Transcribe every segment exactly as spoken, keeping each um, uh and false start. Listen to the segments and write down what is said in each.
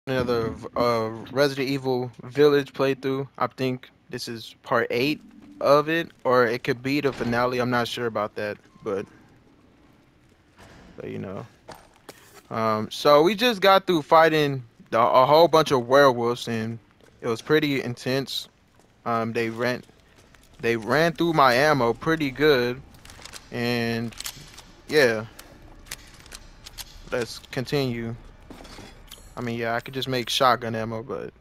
another uh, Resident Evil Village playthrough. I think this is part eight of it, or it could be the finale. I'm not sure about that, but but you know. Um, so we just got through fighting the, a whole bunch of werewolves, and it was pretty intense. Um, they ran they ran through my ammo pretty good, and yeah, let's continue. I mean, yeah, I could just make shotgun ammo, but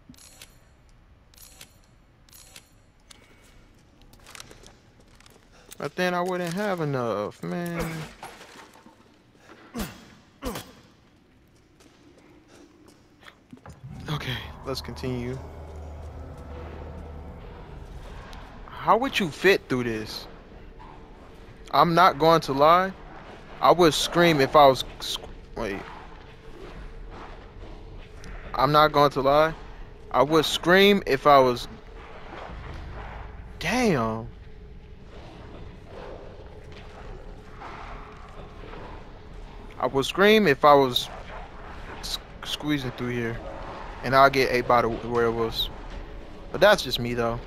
but then I wouldn't have enough, man. Okay, let's continue. How would you fit through this? I'm not going to lie. I would scream if I was. Wait, I'm not going to lie. I would scream if I was. Damn. I would scream if I was squeezing through here, and I'll get ate by the werewolves. But that's just me, though.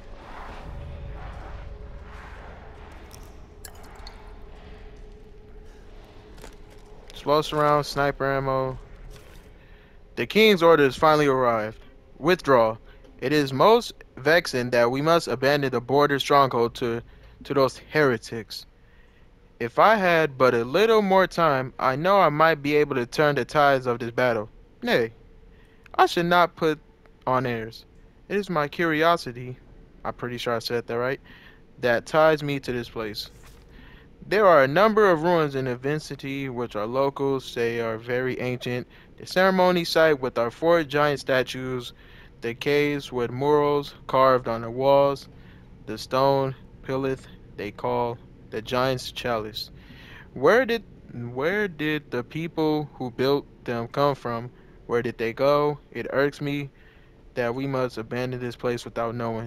Explosive round, sniper ammo. The king's orders finally arrived. Withdraw. It is most vexing that we must abandon the border stronghold to, to those heretics. If I had but a little more time, I know I might be able to turn the tides of this battle. Nay, I should not put on airs. It is my curiosity, I'm pretty sure I said that right, that ties me to this place. There are a number of ruins in the vicinity which our locals say are very ancient. The ceremony site with our four giant statues, the caves with murals carved on the walls, the stone pillars they call the giant's chalice. Where did where did the people who built them come from? Where did they go? It irks me that we must abandon this place without knowing.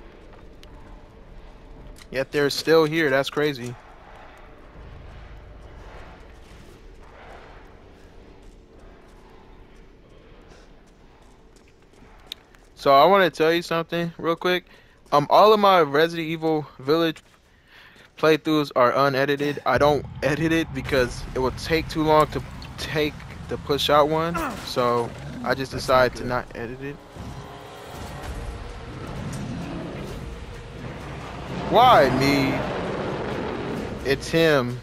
Yet they're still here. That's crazy. So I want to tell you something real quick. Um, all of my Resident Evil Village playthroughs are unedited. I don't edit it because it would take too long to take the push out one. So I just That's not decided to good. not edit it. Why me? It's him.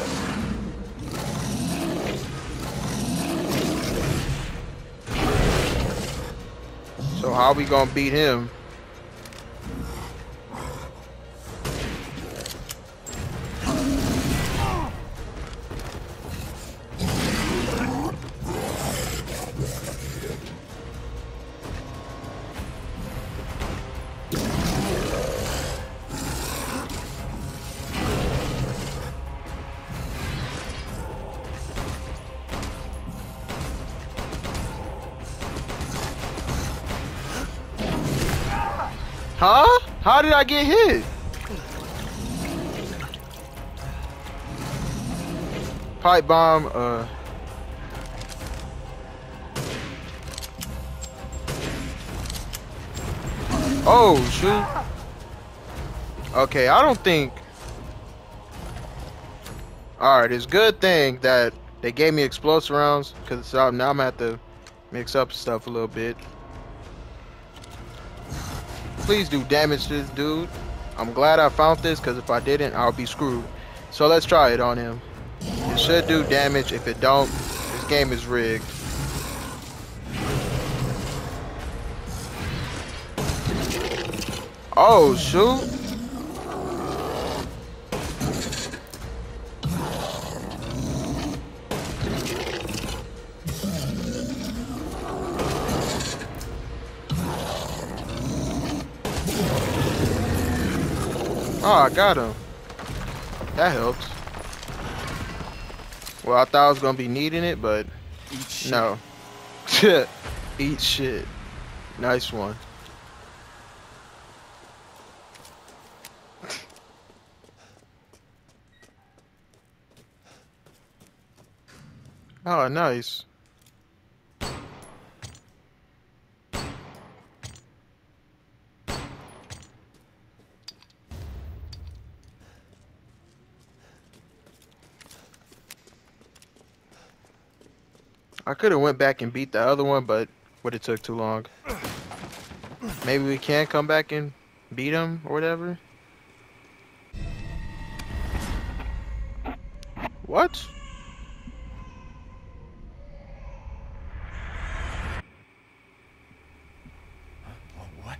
So how we gonna beat him? Huh? How did I get hit? Pipe bomb, uh... Oh, shoot. Okay, I don't think... Alright, it's a good thing that they gave me explosive rounds, because now I'm gonna have to mix up stuff a little bit. Please do damage to this dude. I'm glad I found this, because if I didn't, I'll be screwed. So let's try it on him. It should do damage. If it don't, this game is rigged. Oh, shoot. Oh, I got him. That helps. Well, I thought I was going to be needing it, but Eat shit. no. Eat shit. Nice one. Oh, nice. I could have went back and beat the other one, but would have took too long. Maybe we can come back and beat him or whatever. What? What?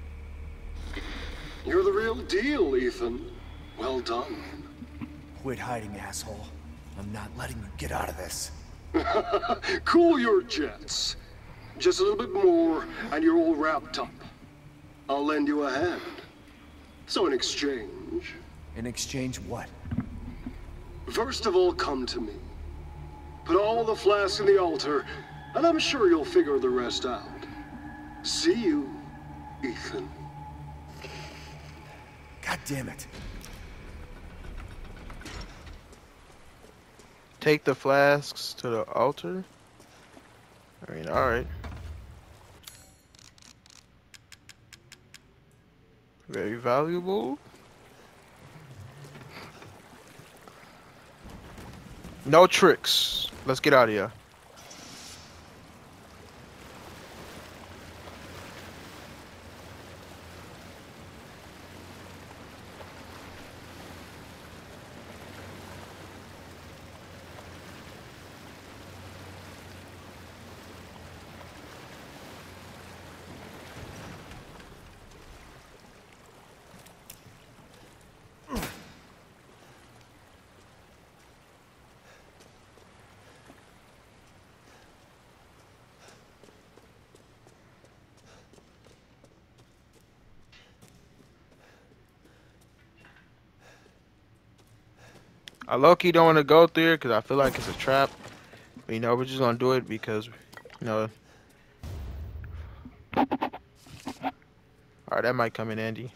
You're the real deal, Ethan. Well done. Quit hiding, asshole. I'm not letting you get out of this. Cool your jets. Just a little bit more, and you're all wrapped up. I'll lend you a hand. So in exchange... In exchange what? First of all, come to me. Put all the flasks in the altar, and I'm sure you'll figure the rest out. See you, Ethan. God damn it. Take the flasks to the altar? I mean, alright. Very valuable. No tricks. Let's get out of here. I low-key don't want to go through because I feel like it's a trap. But, you know, we're just going to do it because, you know. Alright, that might come in handy.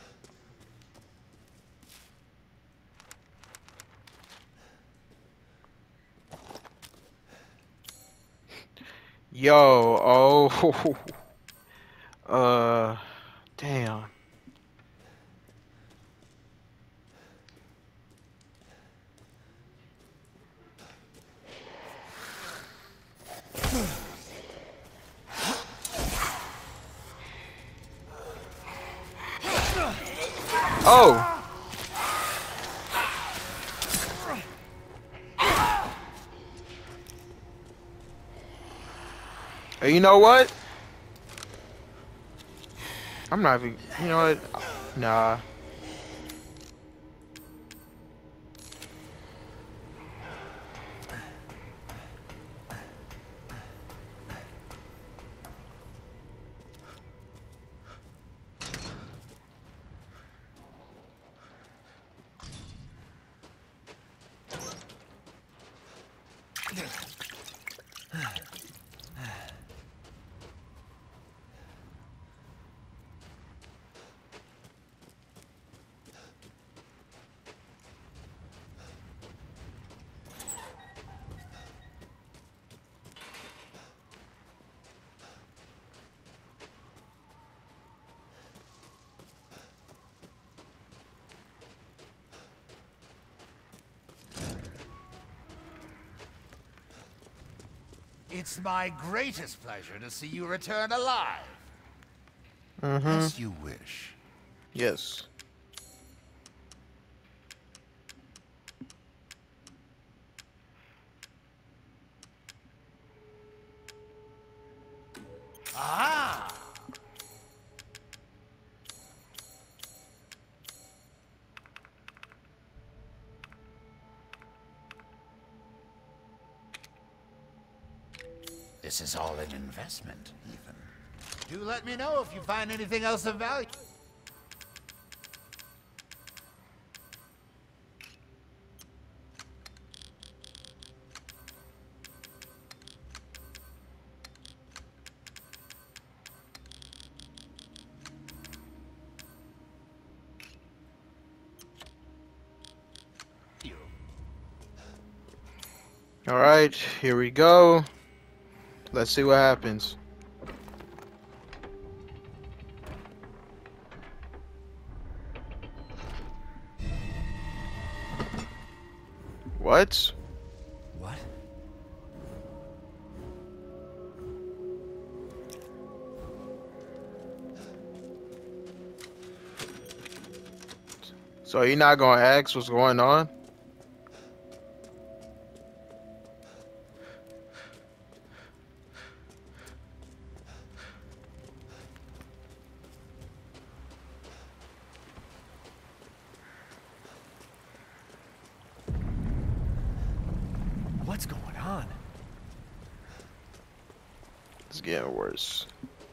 Yo, oh. uh, damn. Oh! Hey, you know what? I'm not even, you know what? Nah. It's my greatest pleasure to see you return alive. Mm-hmm. As you wish. Yes. Ah! This is all an investment, Ethan. Do let me know if you find anything else of value. All right, here we go. Let's see what happens. What? What? So you not gonna ask what's going on? What's going on? It's getting worse.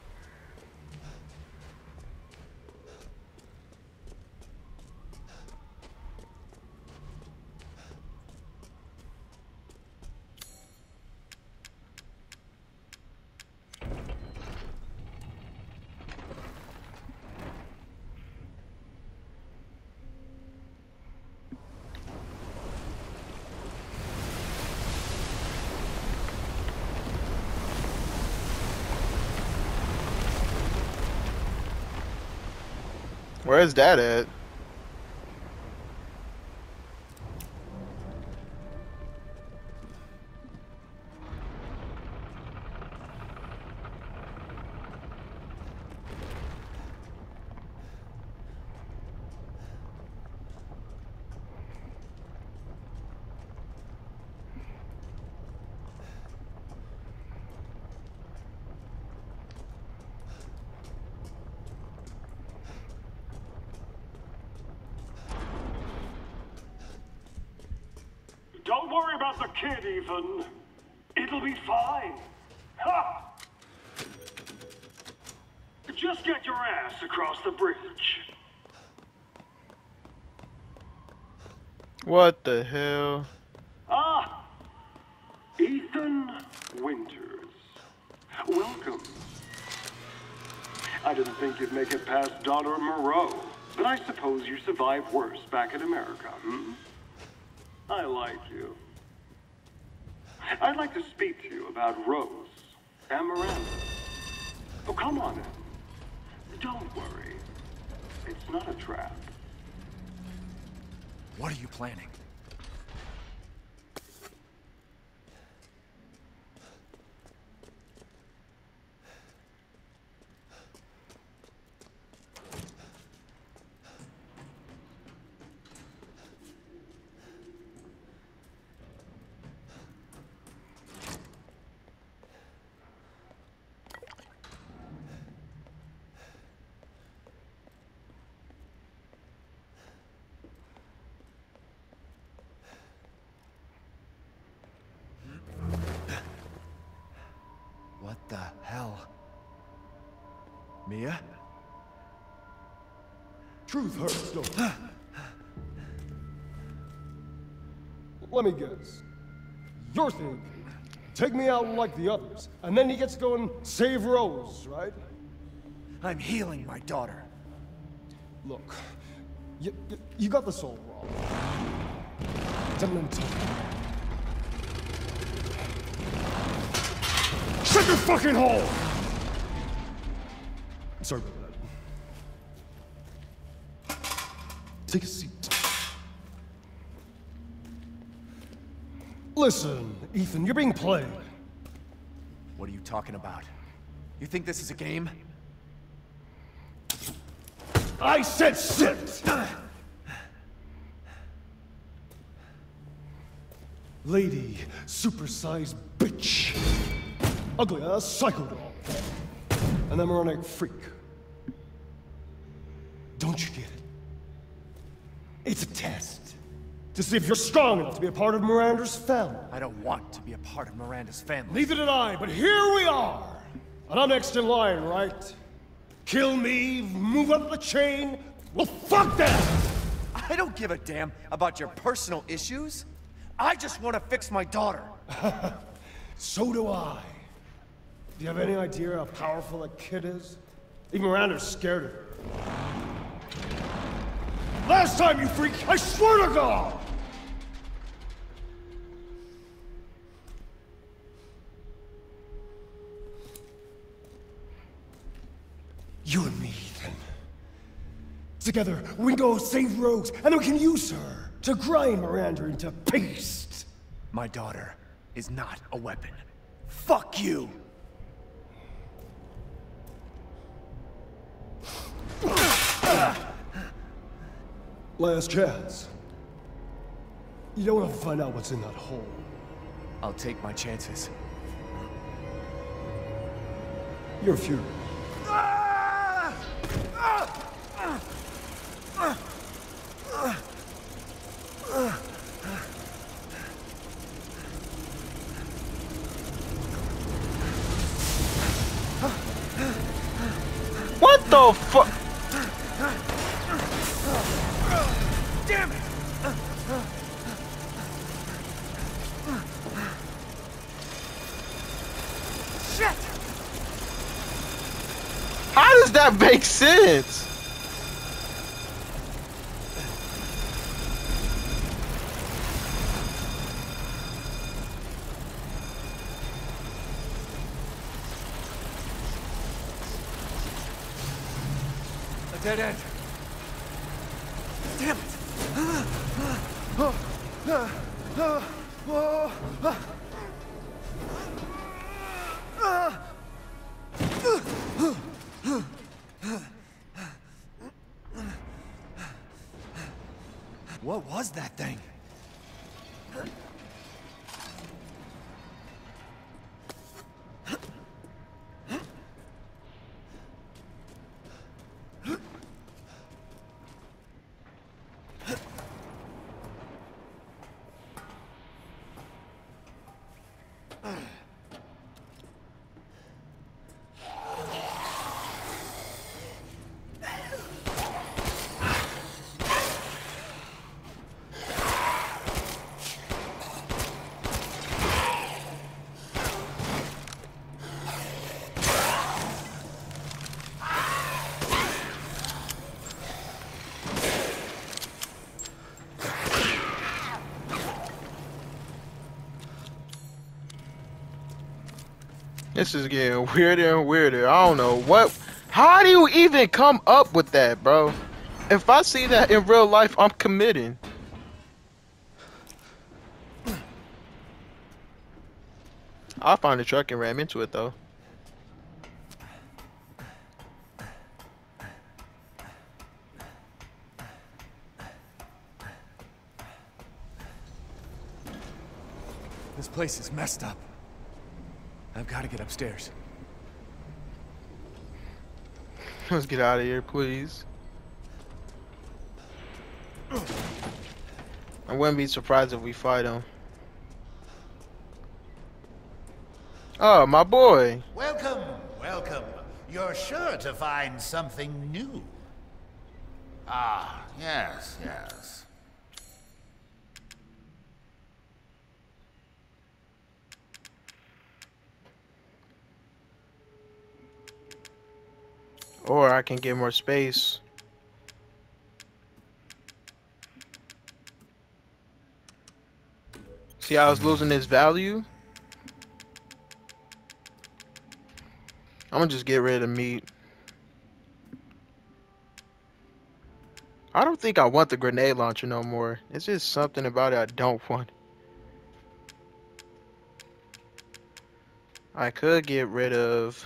Where's that at? Don't worry about the kid, Ethan. It'll be fine. Ha! Just get your ass across the bridge. What the hell? Ah! Ethan Winters. Welcome. I didn't think you'd make it past Daughter Moreau, but I suppose you survived worse back in America, hmm? I like you. I'd like to speak to you about Rose and Miranda. Oh, come on in. Don't worry. It's not a trap. What are you planning? What the hell? Mia? Truth hurts, don't it? Let me guess. You're thinking, take me out like the others, and then he gets to go and save Rose, right? I'm healing my daughter. Look, you, you, you got this all wrong. It's a mental. Shut your fucking hole! I'm sorry about that. Take a seat. Listen, Ethan, you're being played. What are you talking about? You think this is a game? I said sit! Lady, supersized bitch. Ugly ass psycho doll. An embryonic freak. Don't you get it? It's a test. To see if you're strong enough to be a part of Miranda's family. I don't want to be a part of Miranda's family. Neither did I, but here we are. And I'm next in line, right? Kill me, move up the chain. Well, fuck that! I don't give a damn about your personal issues. I just want to fix my daughter. So do I. Do you have any idea how powerful that kid is? Even Miranda's scared of her. Last time, you freak, I swear to God! You and me, Ethan. Together, we can go save Rose, and then we can use her to grind Miranda into paste. My daughter is not a weapon. Fuck you! Last chance. You don't want to find out what's in that hole. I'll take my chances. You're fury. What the fuck? Damn it! Shit! How does that make sense? A dead end. Damn it! What was that thing? This is getting weirder and weirder. I don't know what. How do you even come up with that, bro? If I see that in real life, I'm committing. I'll find a truck and ram into it though. This place is messed up. I've got to get upstairs. Let's get out of here, please. I wouldn't be surprised if we fight him. Oh, my boy. Welcome, welcome. You're sure to find something new. Ah, yes, yes. Or I can get more space. See how it's losing its value? I'm gonna just get rid of meat. I don't think I want the grenade launcher no more. It's just something about it I don't want. I could get rid of...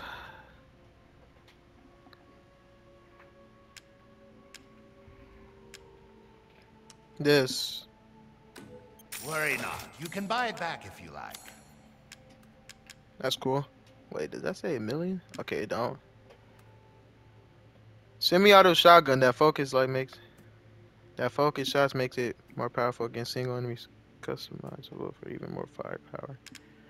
this. Worry not. You can buy it back if you like. That's cool. Wait, does that say a million? Okay, it don't. Semi-auto shotgun. That focus like makes that focus shots makes it more powerful against single enemies. Customizable for even more firepower.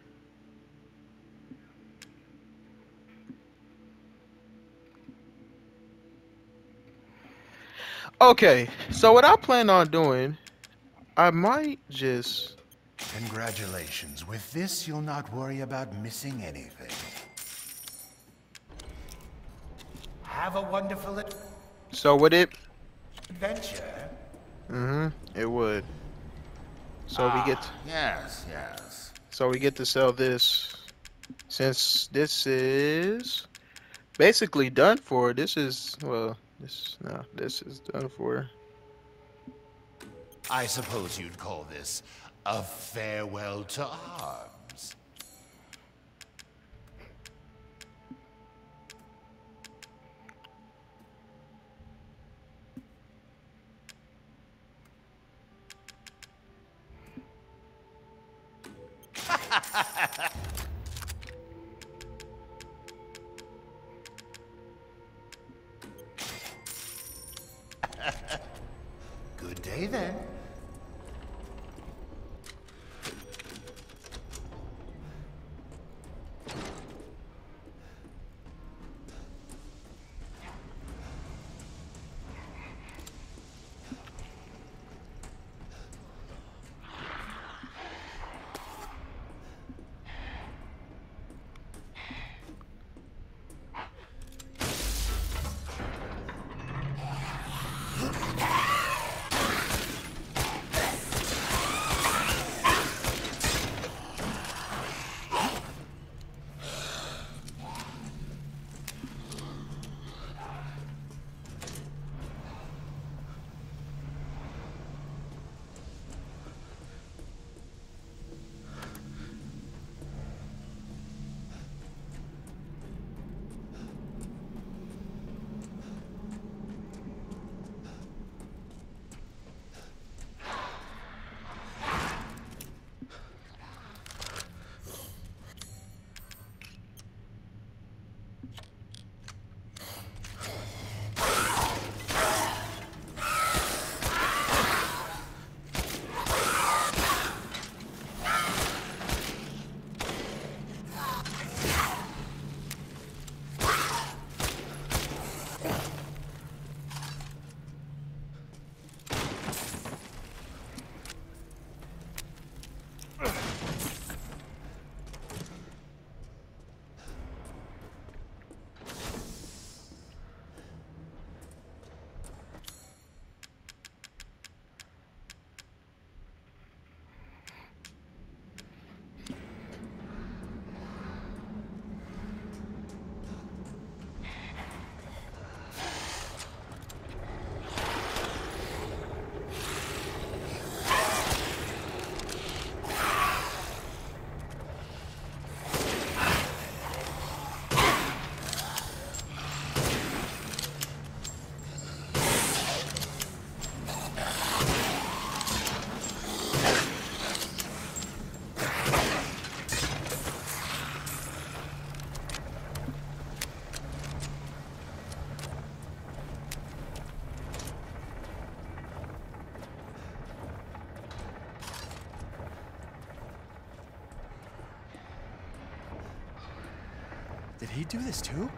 Okay, so what I plan on doing, I might just... Congratulations. With this, you'll not worry about missing anything. Have a wonderful So would it... adventure. Mm-hmm, it would. So ah, we get... Yes, yes. So we get to sell this. Since this is basically done for, this is, well... This no, this is done for. I suppose you'd call this a farewell to arms. Good day then. Did he do this too?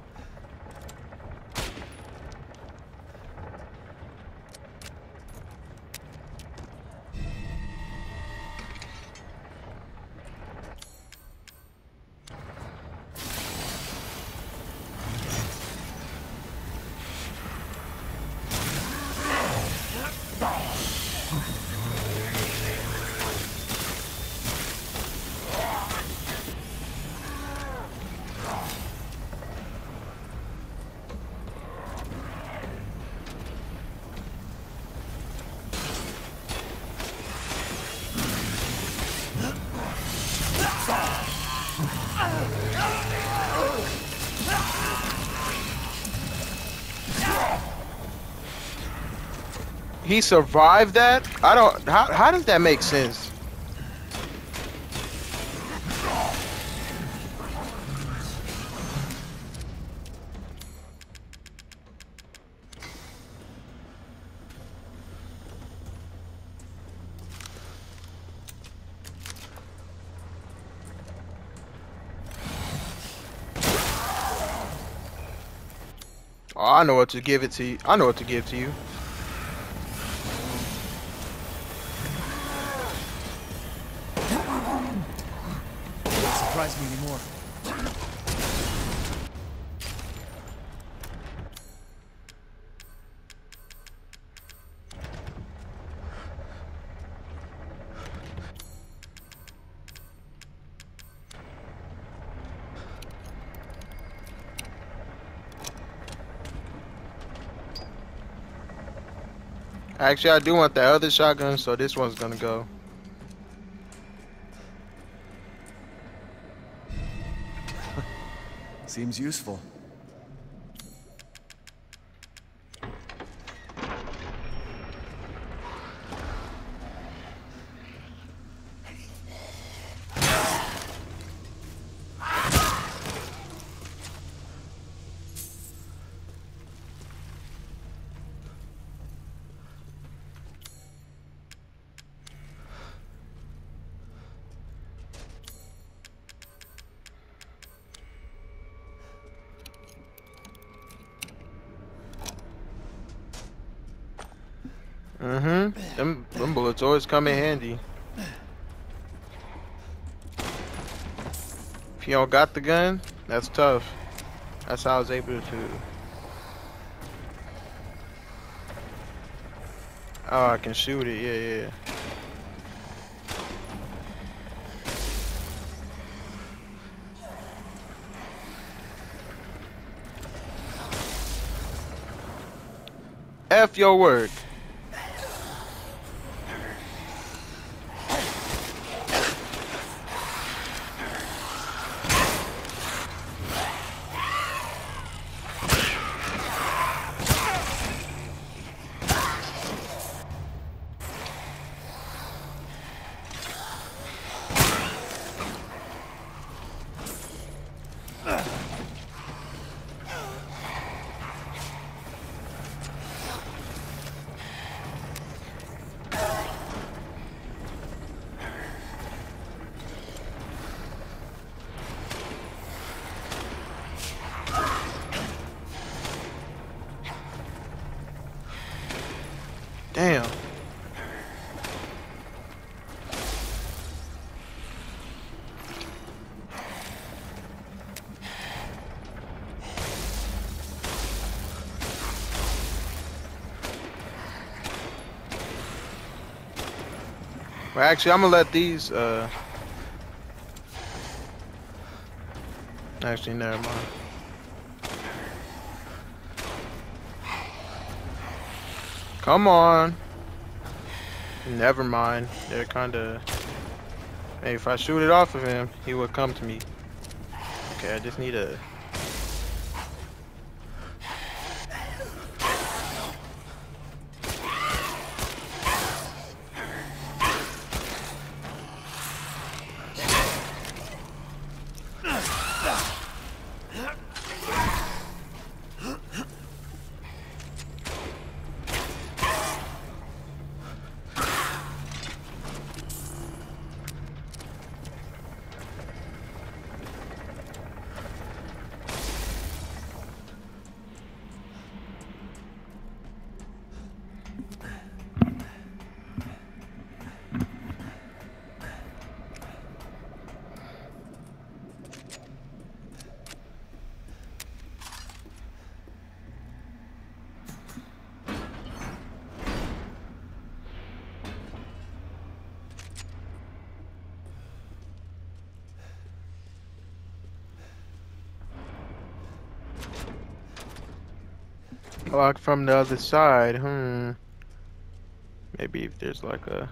He survived that? I don't. How, how does that make sense? Oh, I know what to give it to you. I know what to give to you. Surprise me anymore. Actually, I do want that other shotgun, so this one's gonna go. Seems useful. Mm-hmm. Them, them bullets always come in handy. If you don't got the gun, that's tough. That's how I was able to. Oh, I can shoot it. Yeah, yeah. F your word. Damn. Well, actually, I'm gonna let these, uh... Actually, never mind. Come on. Never mind. They're kinda... Hey, if I shoot it off of him, he would come to me. Okay, I just need a... Lock from the other side, hmm. Maybe if there's like a...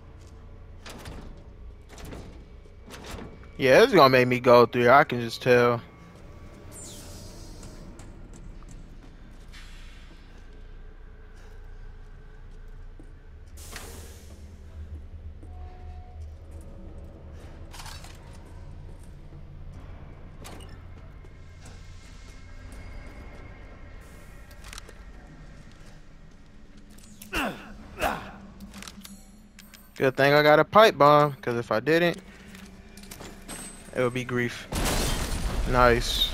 Yeah, it's gonna make me go through. I can just tell. Good thing I got a pipe bomb, because if I didn't, it would be grief. Nice.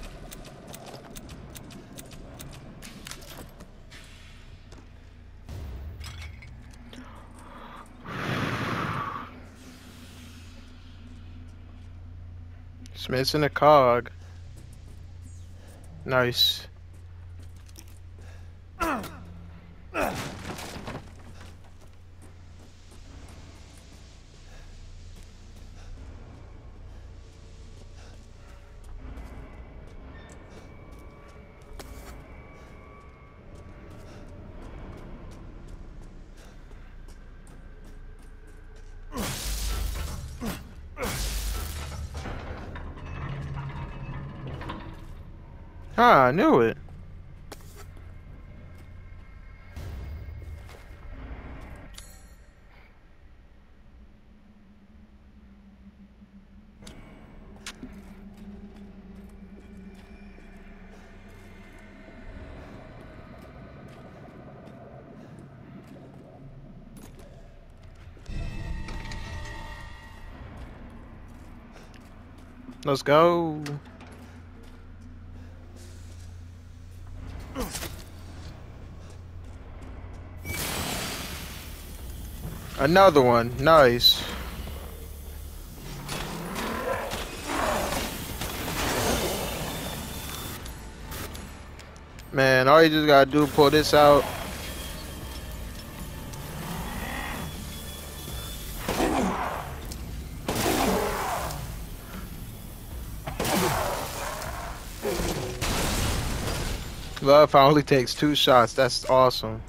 It's missing a cog. Nice. Ah, I knew it. Let's go. Another one. Nice. Man, all you just gotta do, pull this out. Love how only takes two shots. That's awesome.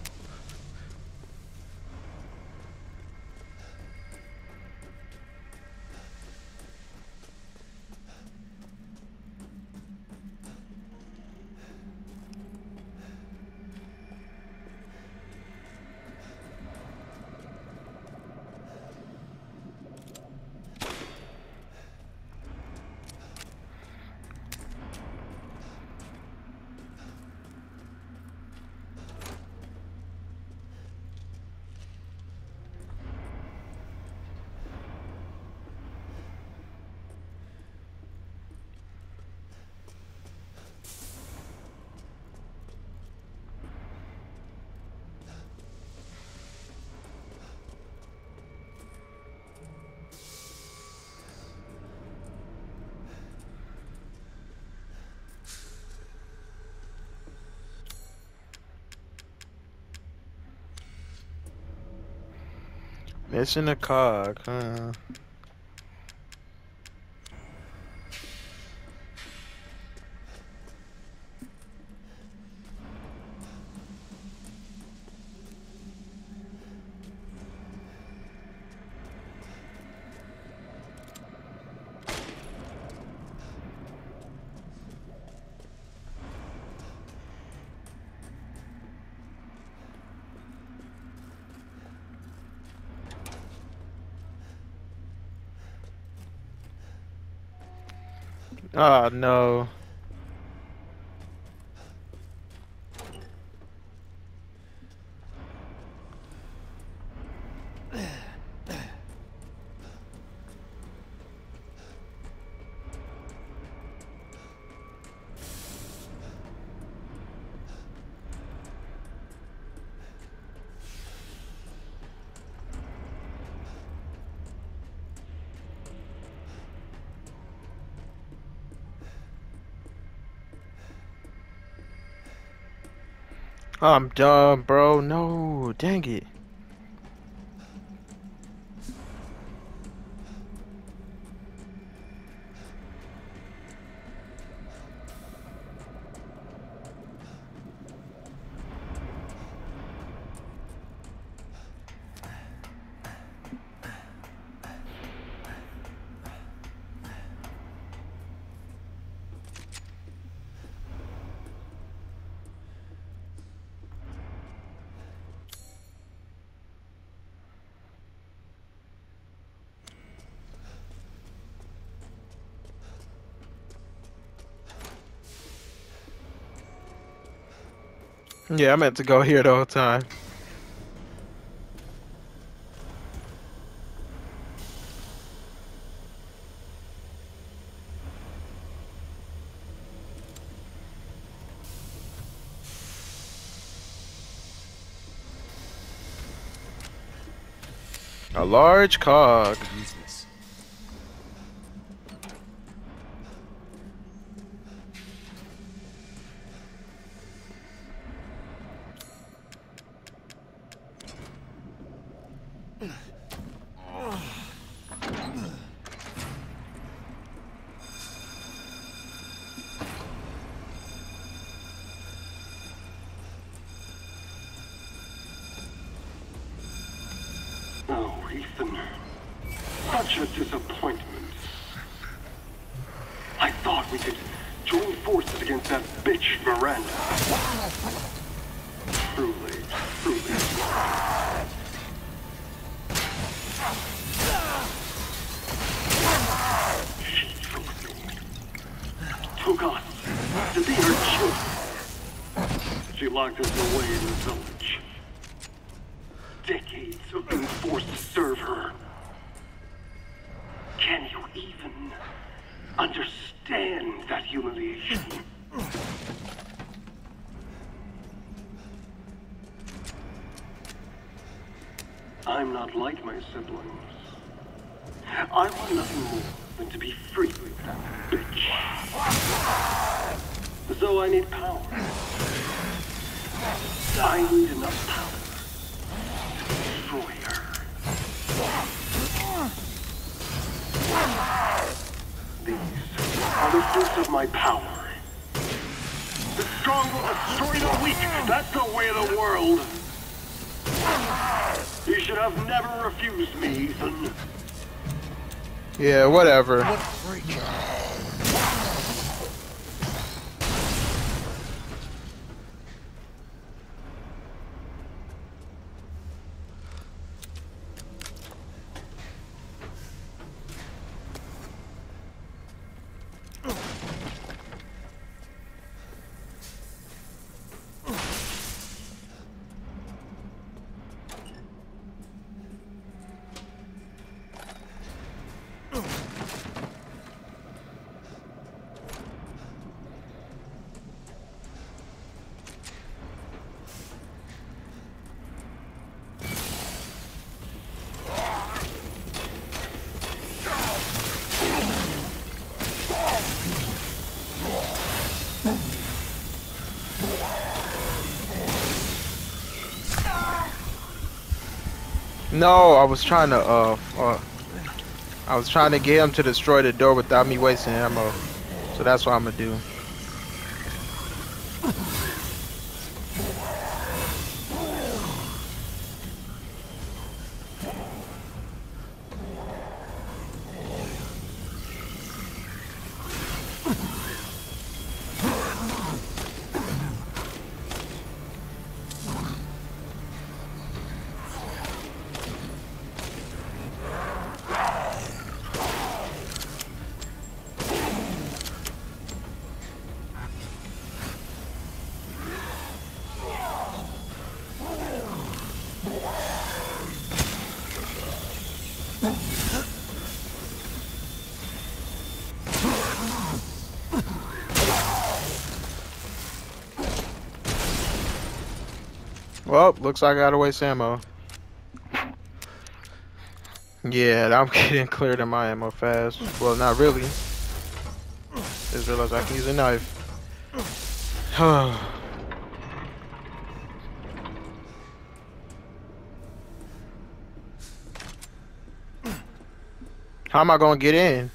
Missing a cog, huh? Oh no. I'm dumb, bro. No, dang it. Yeah, I meant to go here the whole time. A large cog. Useless. Oh, Ethan. Such a disappointment. I thought we could join forces against that bitch Miranda. Truly, truly. She took me. Took us to be her children. She locked us away in the village. Decades of being forced to serve her. Can you even understand that humiliation? I'm not like my siblings. I want nothing more than to be free of that bitch. So I need power. I need enough power to destroy her. These are the fruits of my power. The strong will destroy the weak. That's the way of the world. You should have never refused me, Ethan. Yeah, whatever. What a freak. No, I was trying to uh, uh I was trying to get him to destroy the door without me wasting ammo. So that's what I'm gonna do. Well, looks like I gotta waste ammo. Yeah, I'm getting cleared in my ammo fast. Well, not really. Just realized I can use a knife. How am I gonna get in?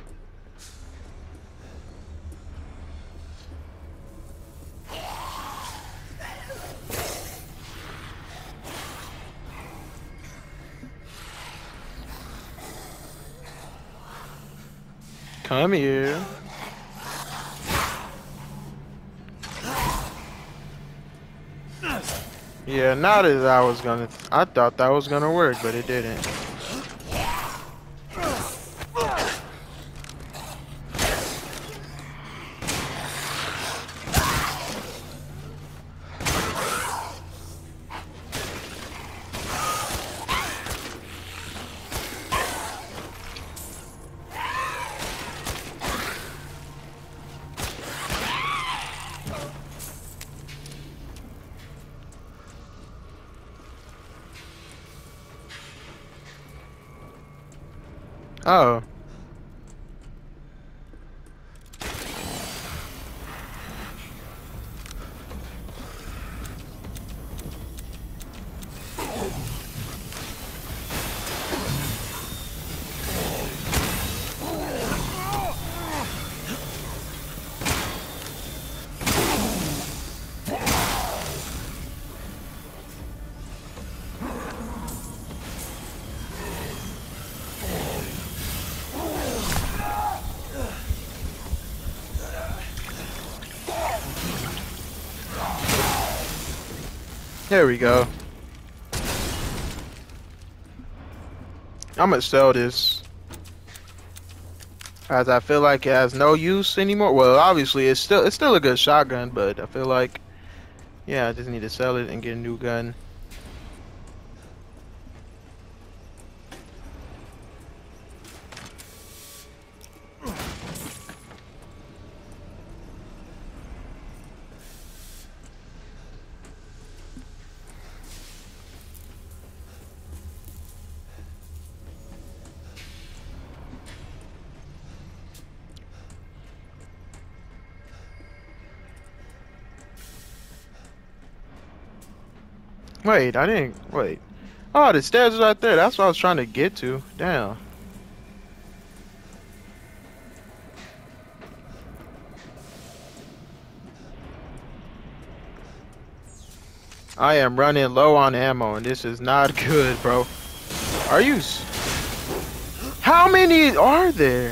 Come here. Yeah, not as I was gonna. I thought that was gonna work, but it didn't. Oh. There we go. I'm gonna sell this, as I feel like it has no use anymore. Well, obviously it's still it's still a good shotgun, but I feel like, yeah, I just need to sell it and get a new gun. Wait, I didn't. Wait. Oh, the stairs is right there. That's what I was trying to get to. Damn. I am running low on ammo, and this is not good, bro. Are you? S How many are there?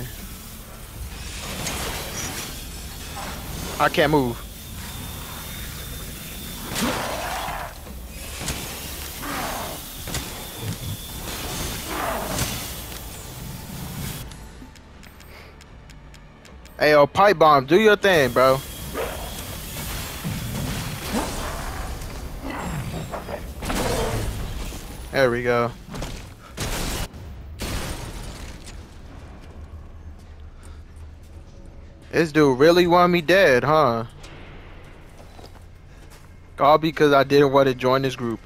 I can't move. Hey, yo, pipe bomb, do your thing, bro. There we go. This dude really want me dead, huh? All because I didn't want to join this group.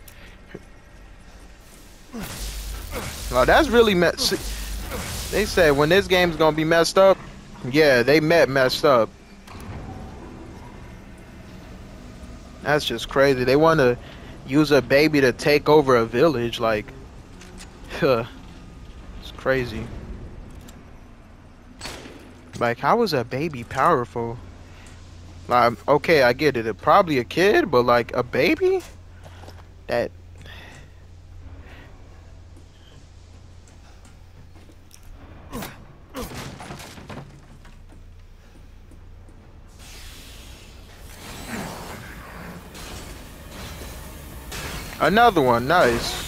Oh, that's really messed. They said when this game's gonna be messed up. Yeah, they met messed up. That's just crazy. They want to use a baby to take over a village, like, huh. It's crazy. Like, how is a baby powerful? Like, okay, I get it. It's probably a kid, but like a baby? That. Another one, nice.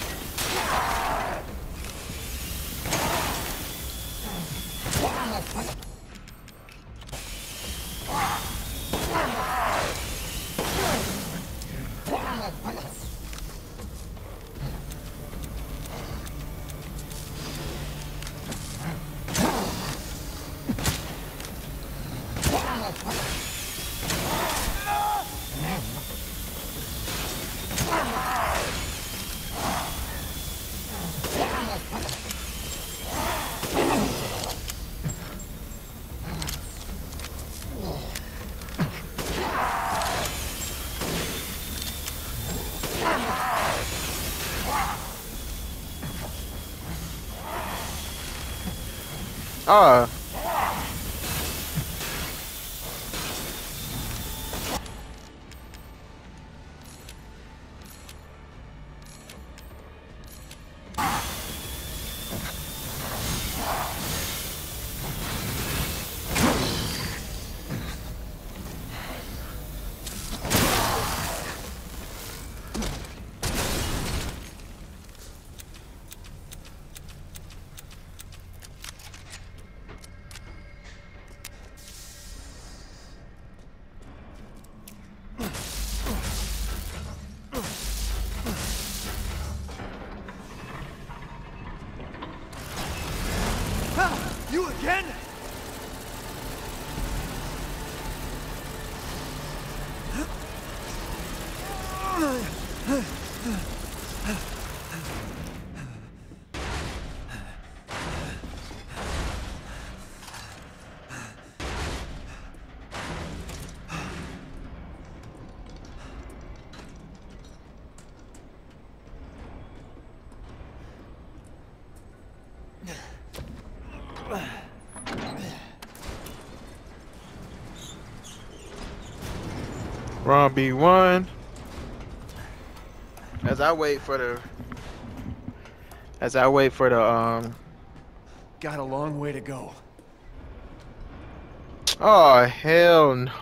Ah. You again? Round B one. As I wait for the As I wait for the um Got a long way to go. Oh hell no.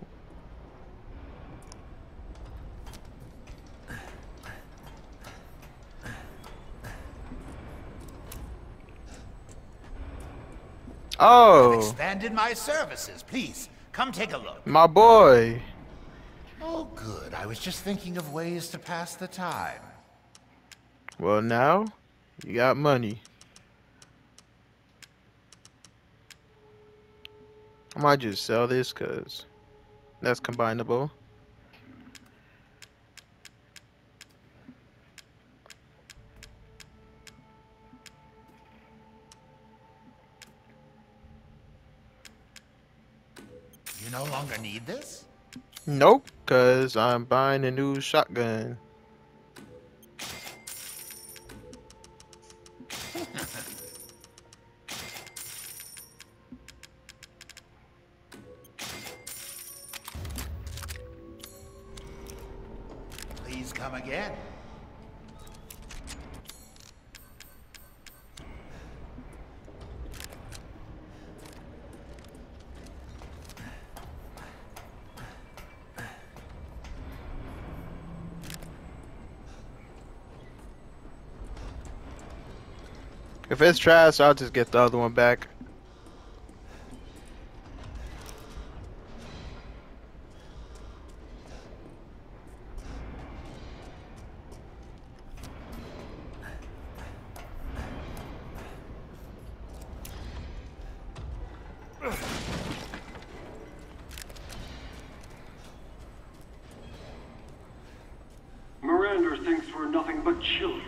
Oh, Expanded my services. Please, come take a look. my boy. Oh, good. I was just thinking of ways to pass the time. Well, now you got money. I might just sell this because that's combinable. You no longer need this? Nope, because I'm buying a new shotgun. Please come again. If it's trash, I'll just get the other one back. Miranda thinks we're nothing but children.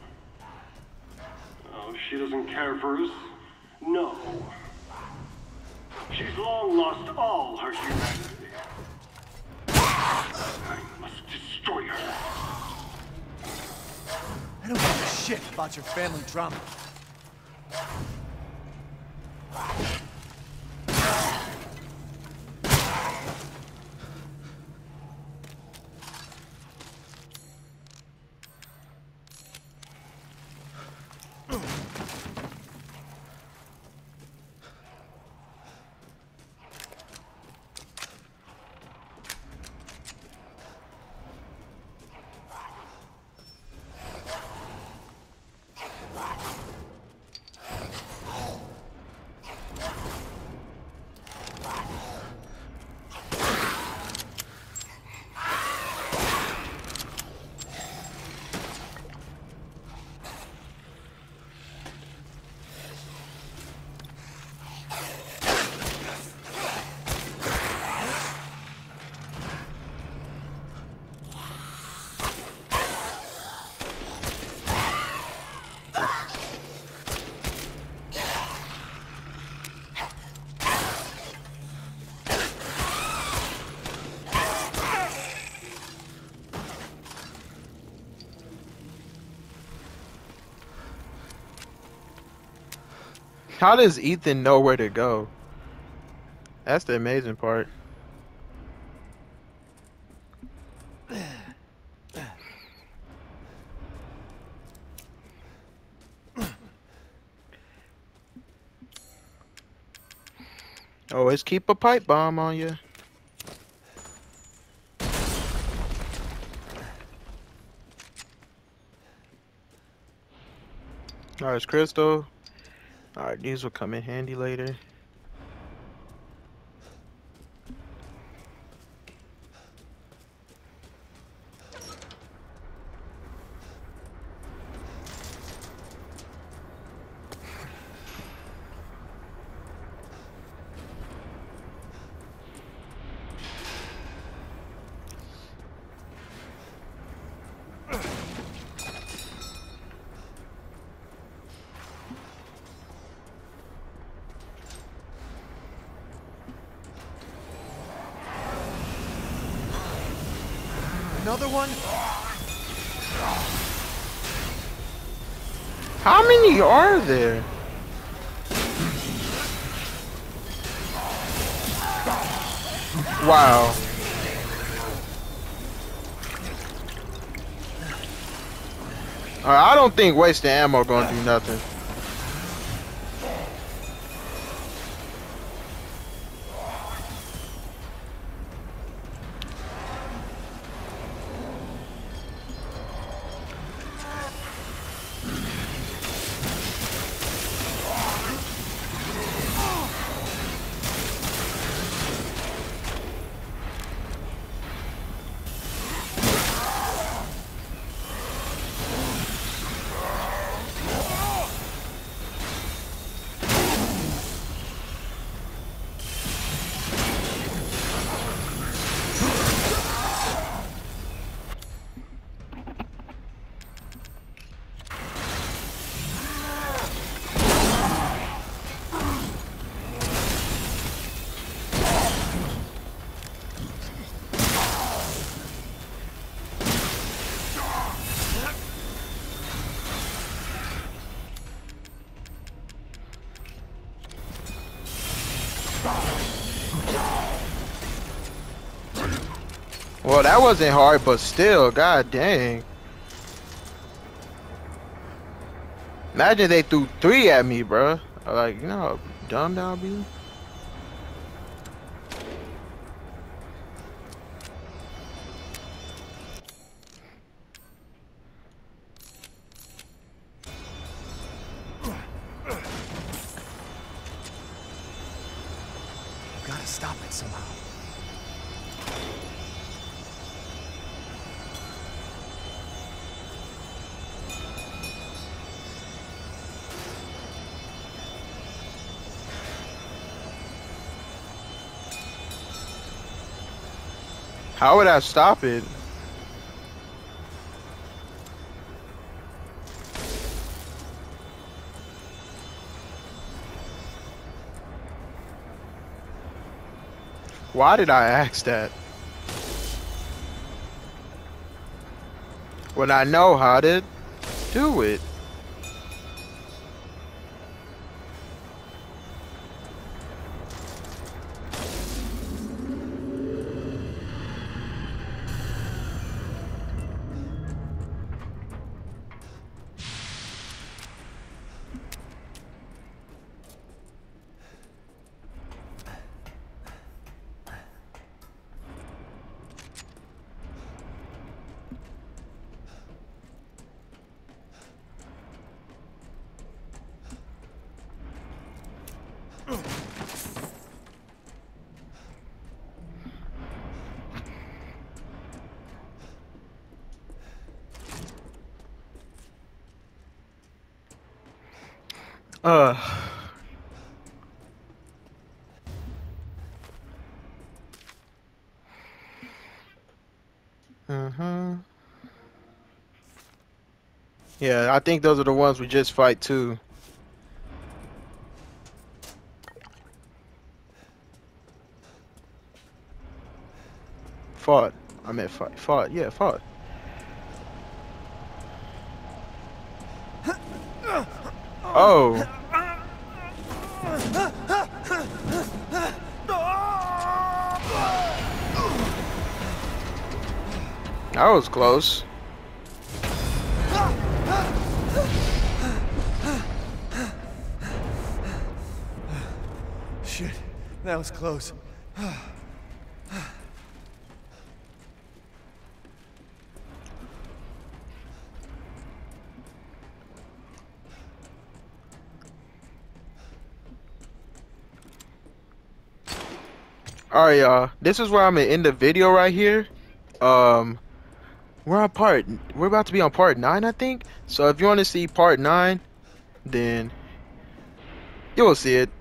Oh, she doesn't care for us. No. She's long lost all her humanity. I must destroy her. I don't give a shit about your family drama. How does Ethan know where to go? That's the amazing part. Always keep a pipe bomb on you. Alright, it's crystal. Alright, these will come in handy later. Another one? How many are there? Wow. Alright, I don't think wasting ammo gonna do nothing. Well, that wasn't hard, but still, god dang. Imagine they threw three at me, bro. Like, you know how dumb that would be? Gotta stop it somehow. How would I stop it? Why did I ask that? When I know how to do it. Uh. Uh-huh. Yeah, I think those are the ones we just fight too. Fought. I meant fight. Fought. Yeah, fought. Oh. That was close. Shit, that was close. Alright, y'all. This is where I'm gonna end the video right here. Um, we're on part. We're about to be on part nine, I think. So if you want to see part nine, then you will see it.